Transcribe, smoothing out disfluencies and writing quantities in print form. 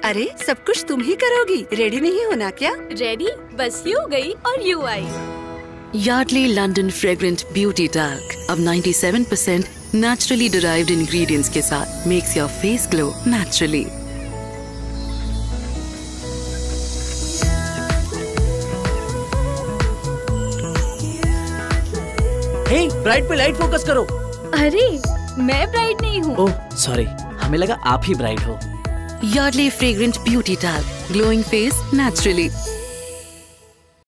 अरे सब कुछ तुम ही करोगी, रेडी नहीं होना क्या? रेडी? बस यू गई और यू आई। Yardley London fragrant beauty talc अब 97% नेचुरली डिराइव्ड इंग्रेडिएंट्स के साथ makes your face glow naturally. Hey, bright पे लाइट फोकस करो। अरे मैं ब्राइट नहीं हूँ। ओह सॉरी, हमें लगा आप ही ब्राइट हो। Yardley fragrant beauty talc, glowing face naturally.